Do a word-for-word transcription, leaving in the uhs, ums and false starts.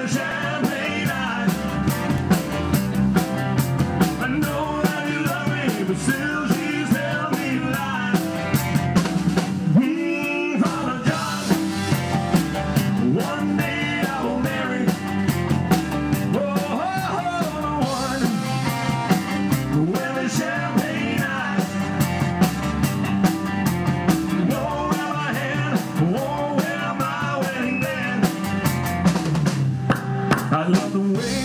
the champagne night. I know that you love me, but still she's telling me lies. Mm, from a job, one day I will marry. Oh, oh, oh, one with the champagne night. No rubber hand, won't wear my wedding band. I love the way